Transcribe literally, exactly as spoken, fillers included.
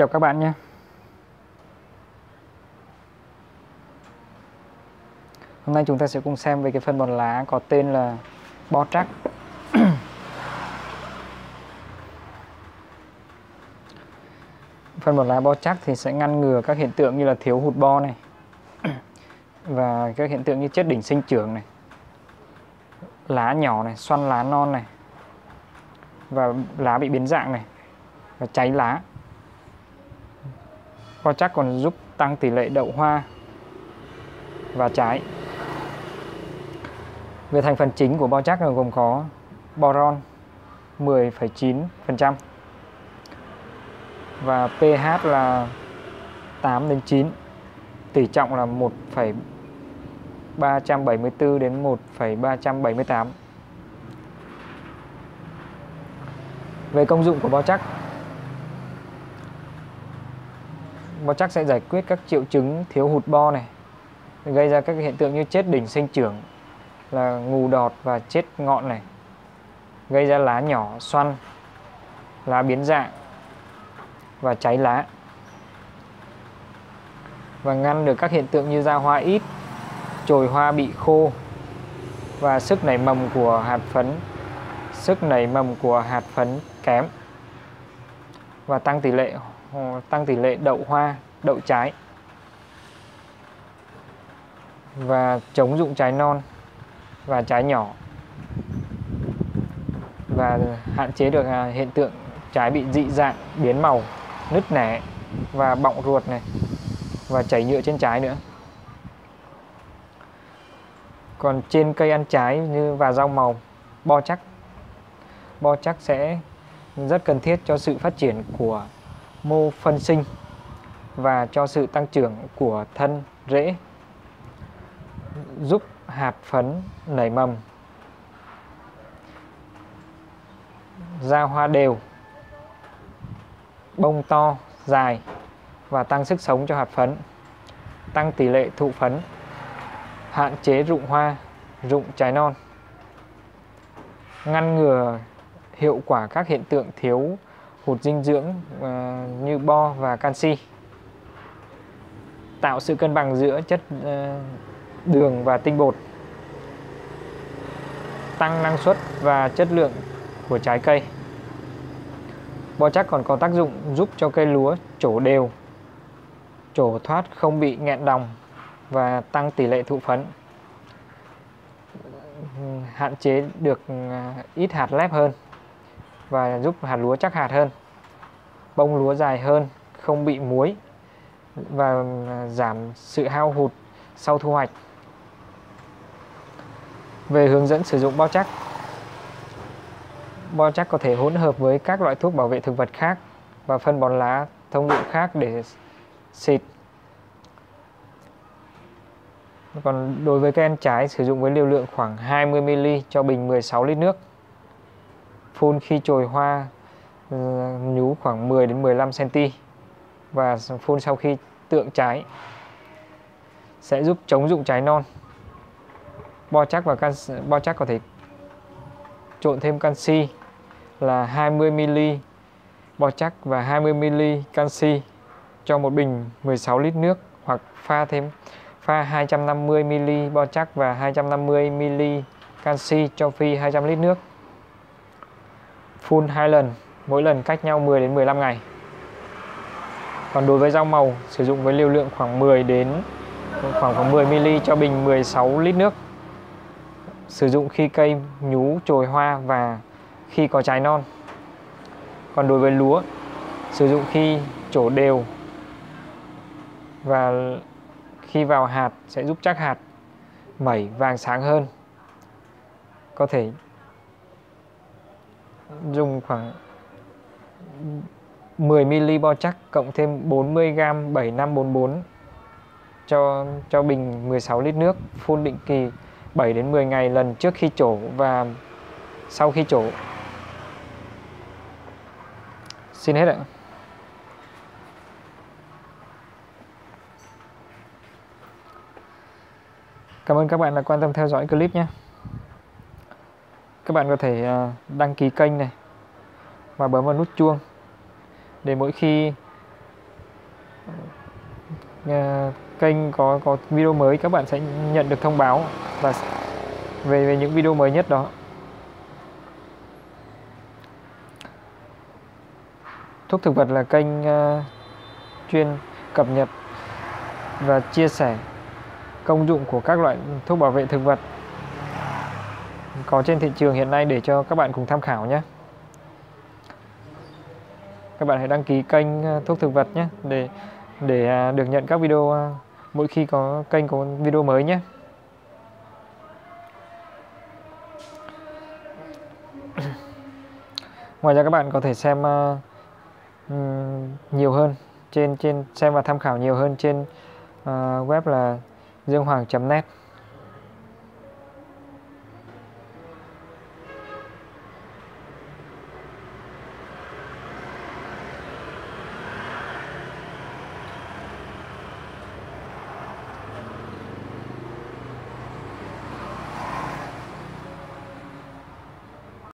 Chào các bạn nhé. Hôm nay chúng ta sẽ cùng xem về cái phân bón lá có tên là Botrac. Phân bón lá Botrac thì sẽ ngăn ngừa các hiện tượng như là thiếu hụt bo này và các hiện tượng như chết đỉnh sinh trưởng này, lá nhỏ này, xoăn lá non này và lá bị biến dạng này và cháy lá. Botrac còn giúp tăng tỷ lệ đậu hoa và trái. Về thành phần chính của Botrac gồm có boron mười phẩy chín phần trăm và pH là tám đến chín, tỷ trọng là một phẩy ba trăm bảy mươi tư đến một phẩy ba trăm bảy mươi tám. Về công dụng của Botrac, Botrac sẽ giải quyết các triệu chứng thiếu hụt bo này, gây ra các hiện tượng như chết đỉnh sinh trưởng là ngù đọt và chết ngọn này, gây ra lá nhỏ, xoăn, lá biến dạng và cháy lá, và ngăn được các hiện tượng như ra hoa ít, chồi hoa bị khô và sức nảy mầm của hạt phấn sức nảy mầm của hạt phấn kém, và tăng tỷ lệ tăng tỷ lệ đậu hoa, đậu trái, và chống rụng trái non và trái nhỏ, và hạn chế được hiện tượng trái bị dị dạng, biến màu, nứt nẻ và bọng ruột này, và chảy nhựa trên trái nữa. Còn trên cây ăn trái như và rau màu, Botrac Botrac sẽ rất cần thiết cho sự phát triển của mô phân sinh và cho sự tăng trưởng của thân rễ, giúp hạt phấn nảy mầm, ra hoa đều, bông to, dài và tăng sức sống cho hạt phấn, tăng tỷ lệ thụ phấn, hạn chế rụng hoa, rụng trái non, ngăn ngừa hiệu quả các hiện tượng thiếu hụt dinh dưỡng uh, như bo và canxi, tạo sự cân bằng giữa chất uh, đường và tinh bột, tăng năng suất và chất lượng của trái cây. Botrac còn có tác dụng giúp cho cây lúa trổ đều, trổ thoát không bị nghẹn đồng và tăng tỷ lệ thụ phấn, hạn chế được ít hạt lép hơn và giúp hạt lúa chắc hạt hơn, bông lúa dài hơn, không bị muối và giảm sự hao hụt sau thu hoạch. Về hướng dẫn sử dụng Botrac, Botrac có thể hỗn hợp với các loại thuốc bảo vệ thực vật khác và phân bón lá thông dụng khác để xịt. Còn đối với cây ăn trái, sử dụng với liều lượng khoảng hai mươi mi li lít cho bình mười sáu lít nước. Phun khi chồi hoa nhú khoảng mười đến mười lăm xăng-ti-mét và phun sau khi tượng trái, sẽ giúp chống rụng trái non. Botrac và canxi, Botrac có thể trộn thêm canxi là hai mươi mi li lít Botrac và hai mươi mi li lít canxi cho một bình mười sáu lít nước, hoặc pha thêm pha hai trăm năm mươi mi li lít Botrac và hai trăm năm mươi mi li lít canxi cho phi hai trăm lít nước. Phun hai lần, mỗi lần cách nhau mười đến mười lăm ngày. Còn đối với rau màu, sử dụng với liều lượng khoảng mười đến khoảng, khoảng mười mi li lít cho bình mười sáu lít nước. Sử dụng khi cây nhú chồi hoa và khi có trái non. Còn đối với lúa, sử dụng khi trổ đều và khi vào hạt sẽ giúp chắc hạt, mẩy vàng sáng hơn. Có thể dùng khoảng mười mi li lít Botrac cộng thêm bốn mươi gam bảy năm bốn bốn cho cho bình mười sáu lít nước, phun định kỳ bảy đến mười ngày lần trước khi trổ và sau khi trổ. Xin hết ạ. Cảm ơn các bạn đã quan tâm theo dõi clip nhé. Các bạn có thể đăng ký kênh này và bấm vào nút chuông để mỗi khi uh, kênh có có video mới các bạn sẽ nhận được thông báo và về về những video mới nhất đó. Thuốc thực vật là kênh uh, chuyên cập nhật và chia sẻ công dụng của các loại thuốc bảo vệ thực vật có trên thị trường hiện nay để cho các bạn cùng tham khảo nhé. Các bạn hãy đăng ký kênh uh, thuốc thực vật nhé để để uh, được nhận các video uh, mỗi khi có kênh có video mới nhé. Ngoài ra các bạn có thể xem uh, um, nhiều hơn trên trên xem và tham khảo nhiều hơn trên uh, web là dương hoàng chấm net.